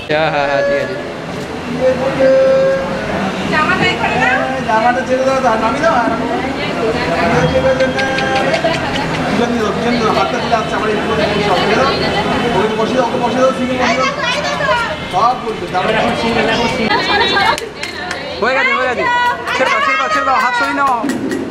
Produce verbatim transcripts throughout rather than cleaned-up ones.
হ্যাঁ হ্যাঁ হ্যাঁ ঠিক আছে। জামাটা ছেড়ে দাও, নামি দাও। হাতটা দিলে আসছে আমার বসে দাও, বসে দাও, সিঙ্গেল সব বলবে। হয়ে গেছে হয়ে গেছে, ছেড়ে দাও ছেড়ে দাও ছেড়ে দাও, হাত সরিয়ে নাও।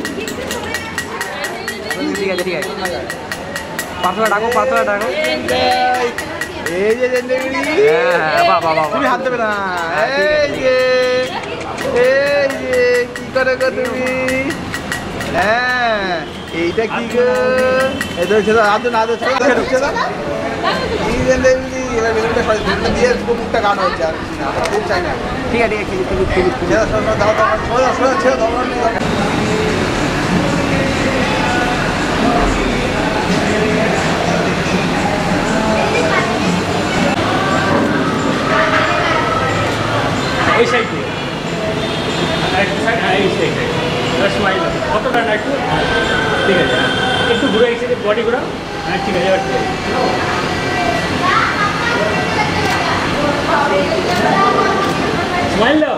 ঠিক আছে ঠিক আছে, পাথর ডাকো পাথর ডাকো। এই যে হ্যাঁ বাবা বাবা, তুমি হাত দেবে না। এই যে এই যে কি করে গো তুমি? হ্যাঁ এইটা কি গো? এই তো ছেলে হাত না দে, ছেলে ঢুকছে না। এই যে দেবি এবার বেলুনটা সরিয়ে বেলুনটা দিয়ে মুখটা গান হচ্ছে আর কিছু না, খুব চাই না। ঠিক আছে ঠিক আছে, তুমি তুমি তুমি ছেলে সরো দাও দাও, সরো সরো ছেলে দাও না। এই সাইড দিয়ে একটু সাইড, হ্যাঁ এই সাইড স্মাইল কতটা না একটু, ঠিক আছে একটু ঘুরে এই সাইডে বডি ঘুরাও, হ্যাঁ ঠিক আছে এবার স্মাইল দাও।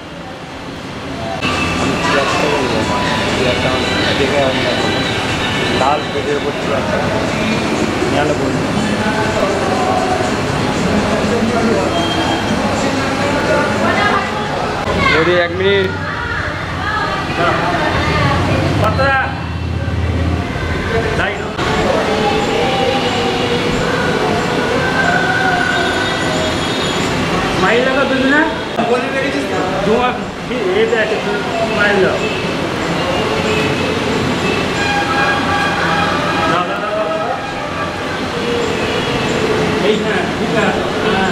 লাল পেজের উপর ভালো বলুন। এক মিনিট কতটা তাই না স্মাইল লাগা দুজনে না ধোঁয়া এটা একটা স্মাইল দাও। এই হ্যাঁ ঠিক আছে হ্যাঁ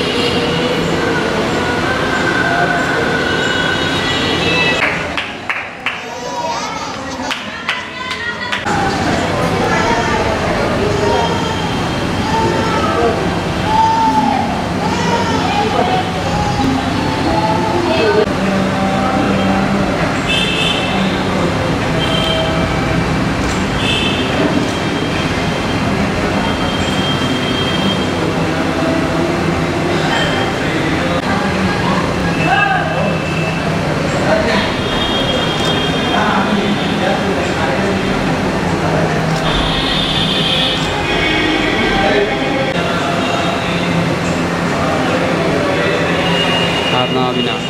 হাত নামাবি না।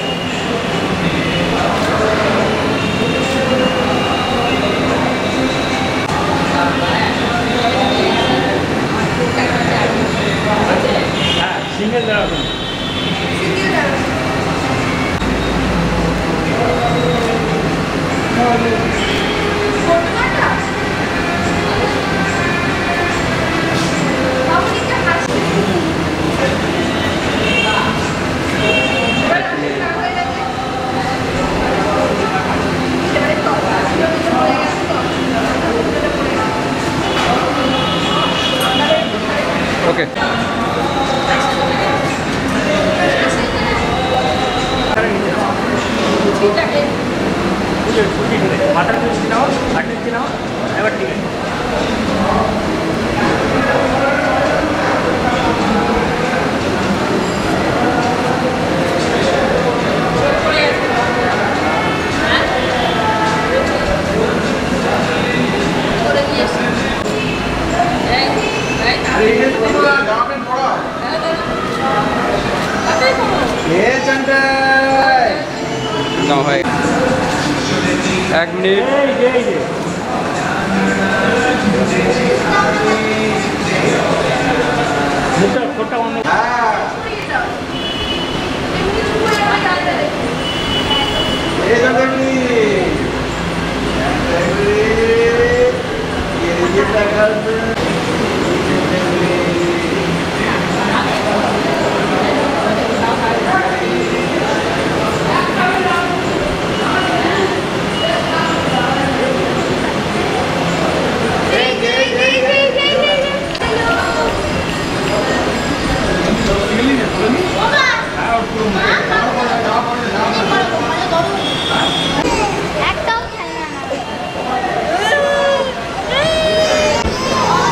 হ্যাঁ সিঙ্গেল দেওয়া ওকে মাথার নিচে নাও, হাতের নিচে নাও, এবার ঠিক আছে। এক মিনিট মুখটা ফোটা অন্য একটাও খেলনা না।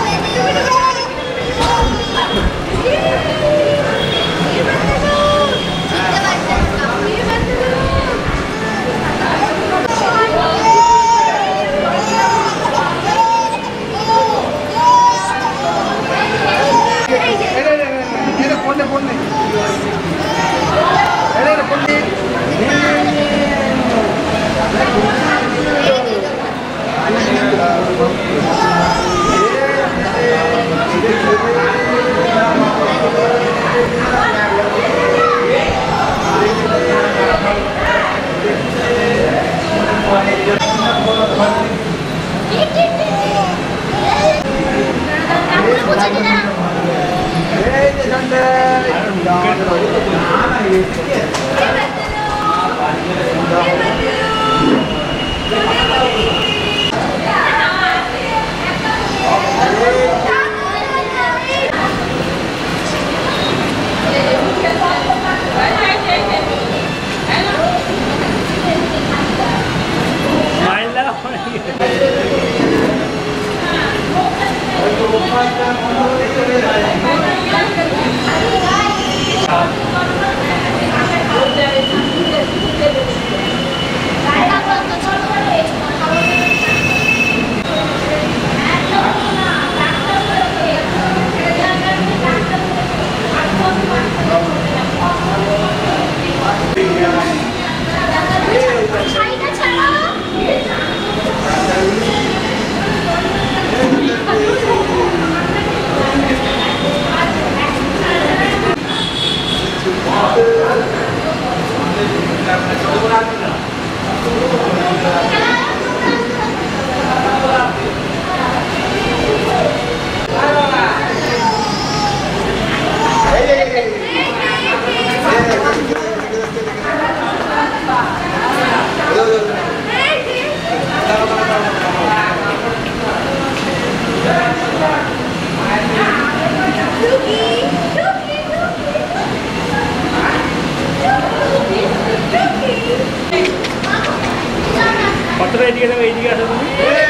পন্ডিত এটা এটা পন্ডিত কতটা এদিকে যাবে এইদিকে আসো তুমি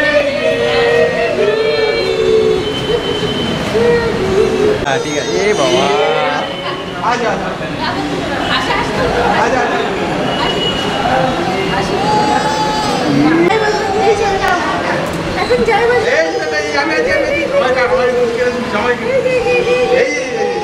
হ্যাঁ ঠিক আছে এ বাবা আজা আচ্ছা আজা এখন যাই বল এই এই আমি আছি আমি আছি সবাই কা সবাই মুশকিল সবাই এই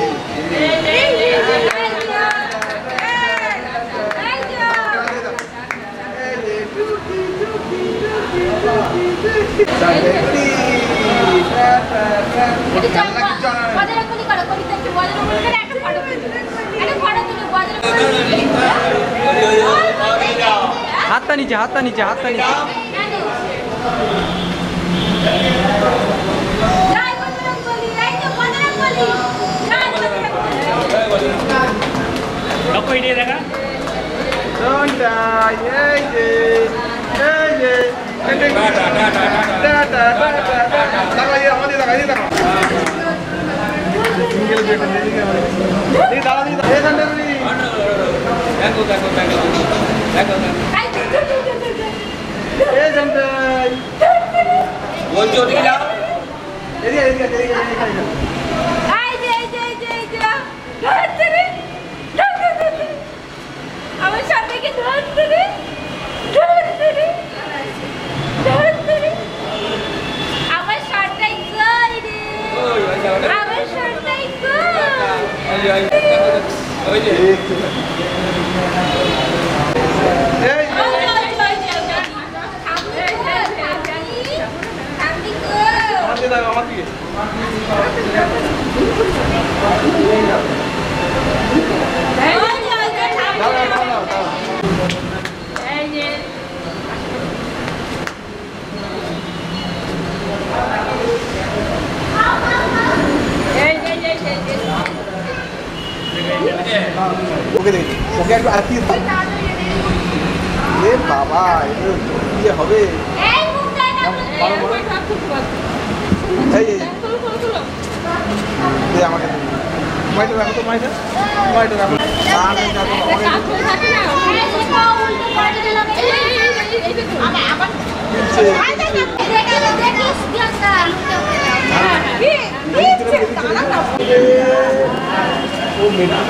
হাতটা নিচে হাতটা নিচে হাতটা নিচে লক্ষ্য এদিকে দেখা Sonda, এই যে এই যে টাটা টাটা টাটা টাটা লাগাই আমাদের লাগাই দাও সিঙ্গেল বেড দিকে এই দাঁড়া দি এই সন্ডারি দেখো দেখো দেখো দেখো এই সন্ডাই ওই চোটি যাও এদিকে এদিকে এদিকে এদিকে আই যে যে যে যে ধরতে রে আমার সামনে কি ধরতে রে ধরতে রে ধরতে রে আমার শার্টটাই কই রে আমার শার্টটাই কই ওই যে এই আমাদের দাও আমাদের দিকে দাও দাও দাও দাও এই যে এই যে এই ওকে দেখি ওকে একটু আরতি এ বাবা এটা কি হবে এই মুখটা না এই এই দে আমাকে মাইটা রাখো তো মাইটা মাইটা রাখো আমি যাবো থাকে না এই যে পাও উল্টো করে দিলাম এই এই এই আমি আবার আই দেখ দেখ দেখিস দিয়াটা হ্যাঁ কি দিচ্ছে দাঁড়া না ও মেডিটা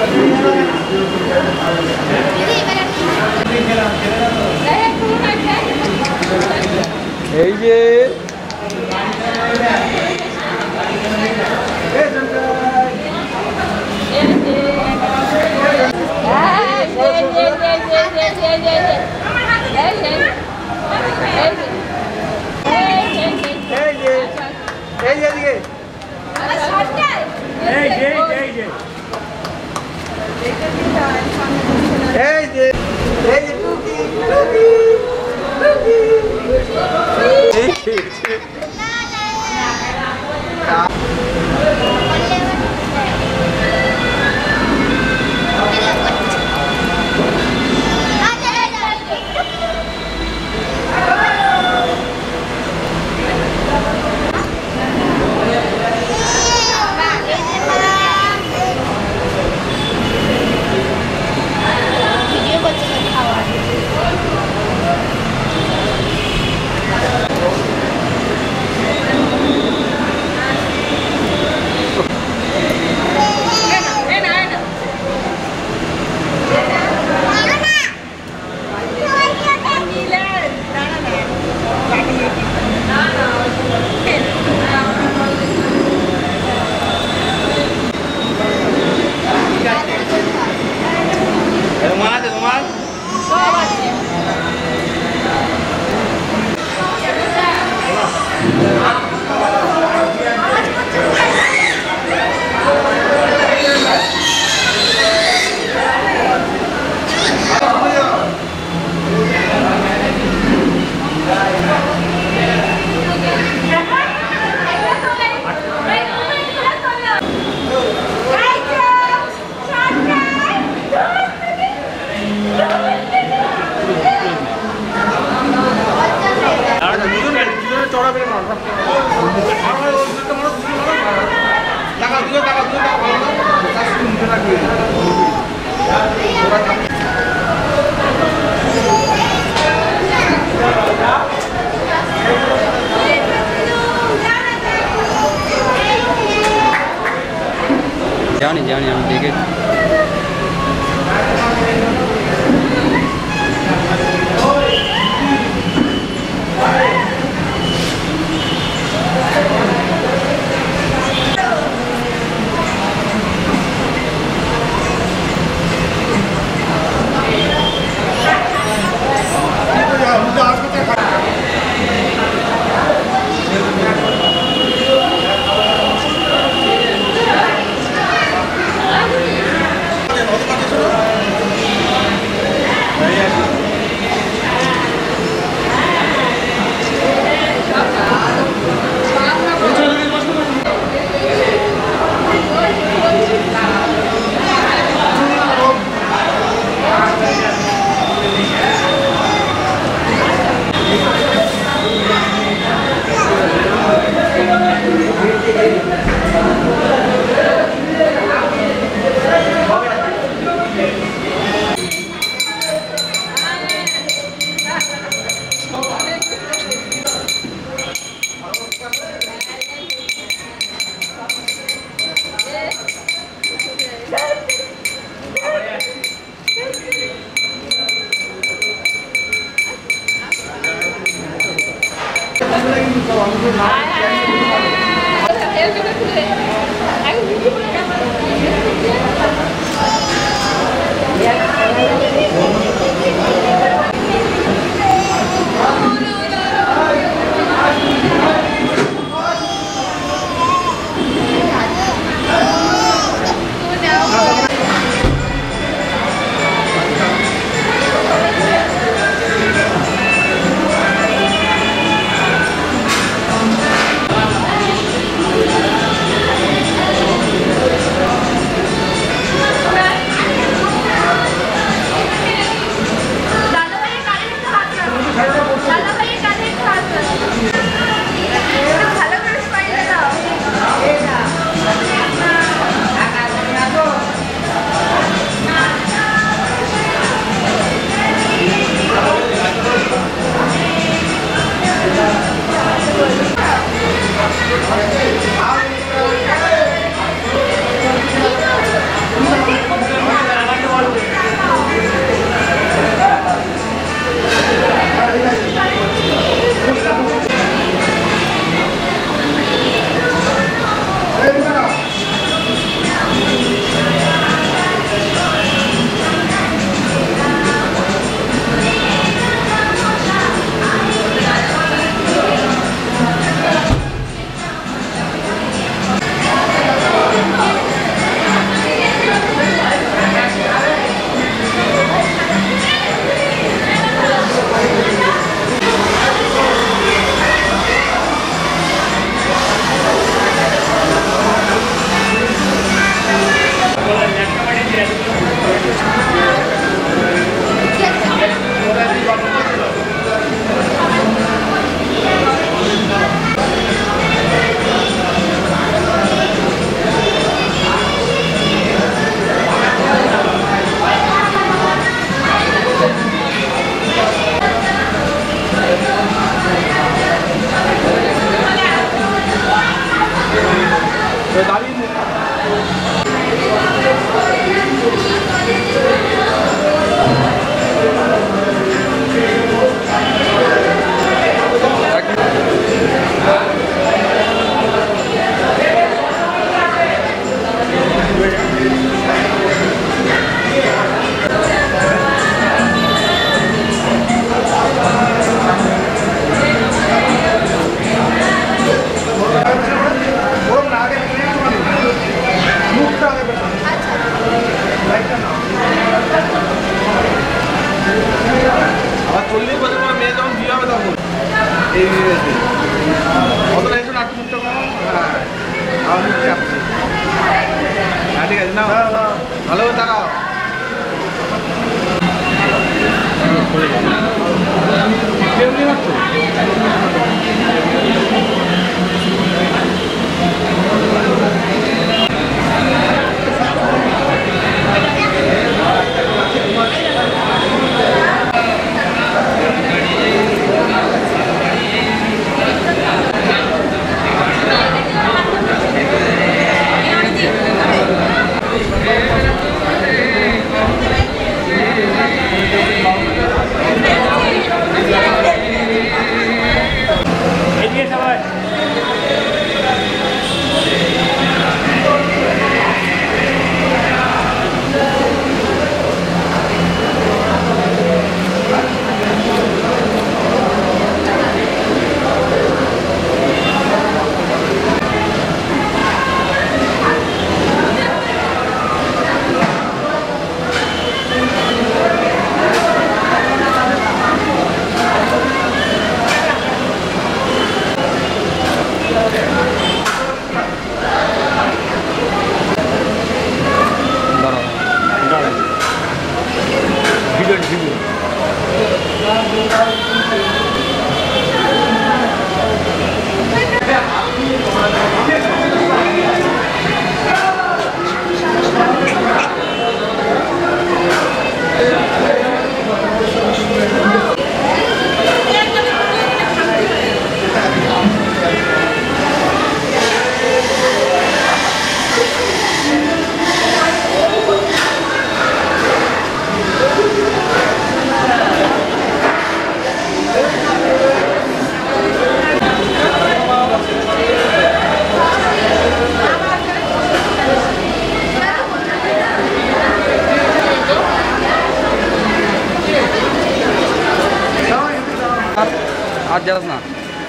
এই যে এই যে এই যে এই যে টুকি টুকি টুকি जानी जानी हम देखे ভালো করে তাকাও। আর যাস না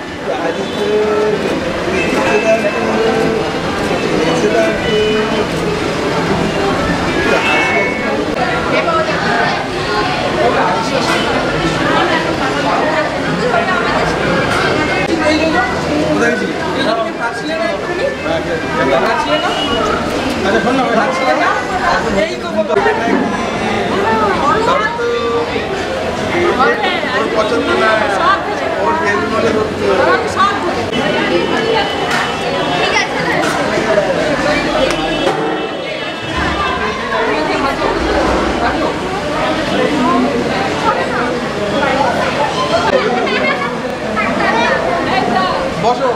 পছন্দ না ওর ঠিক আছে বসো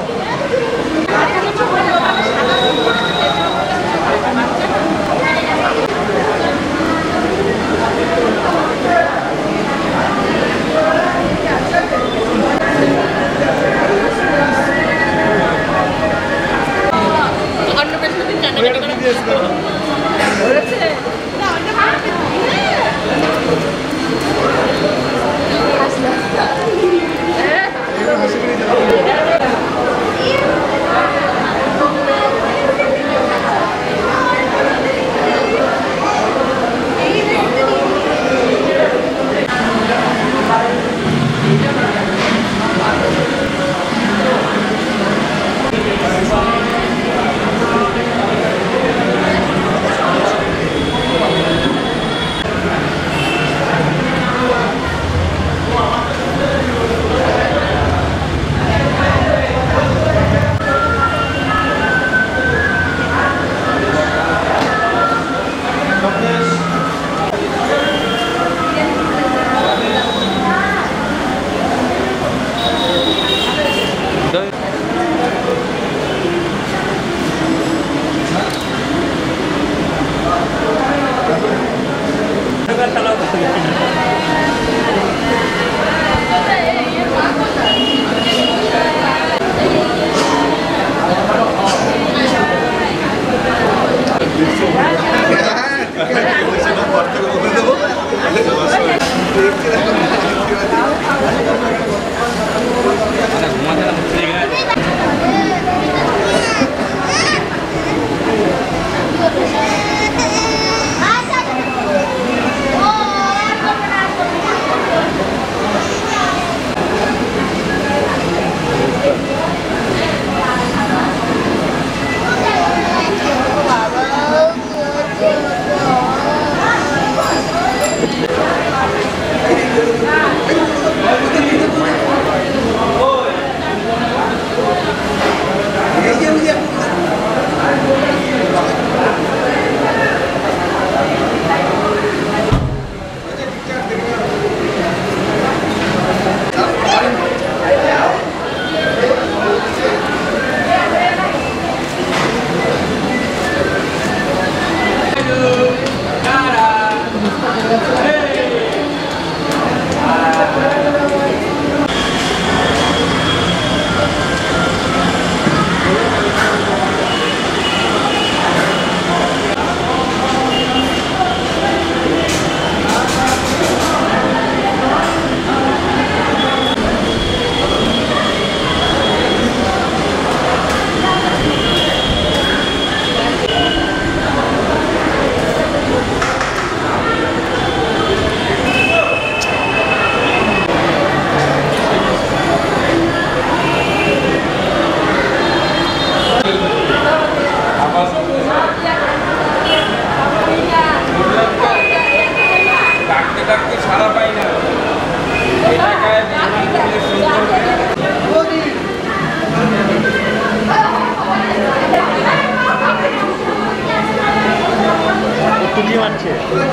ছবি মারছে।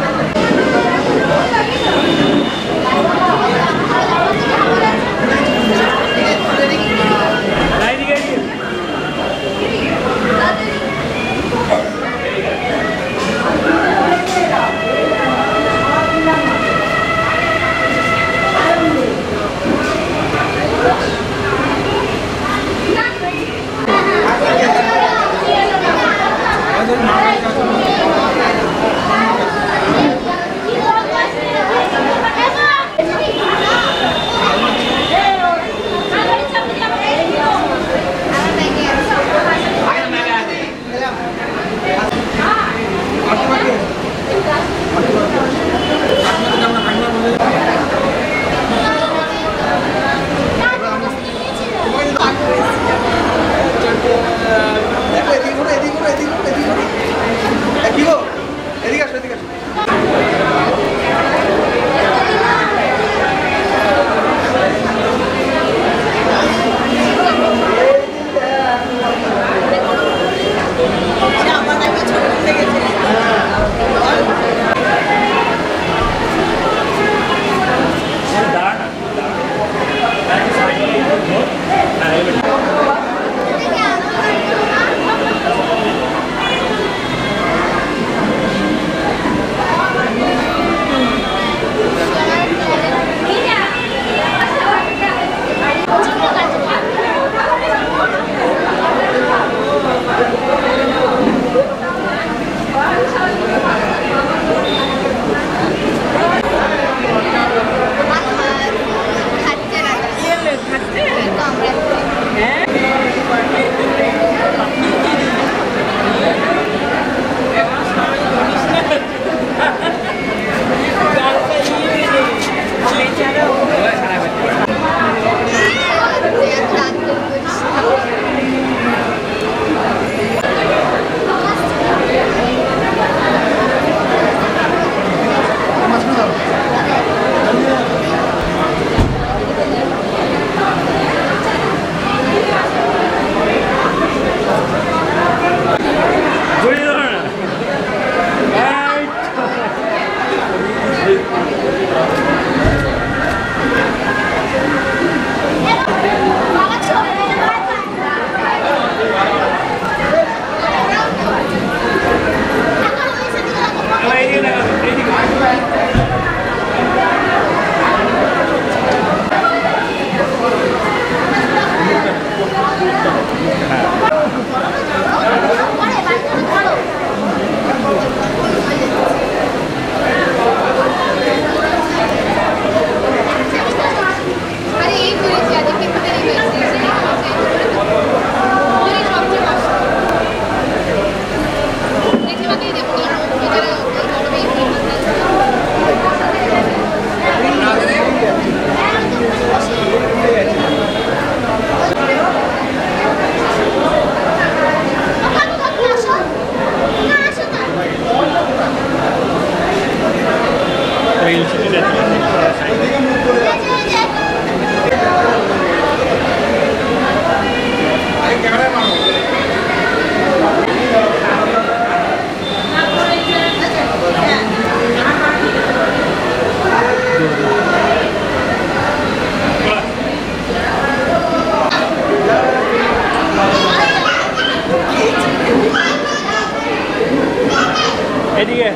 এদিকে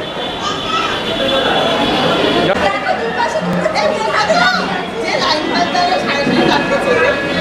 যে লাইন মারতে সাড়ে সাড়ে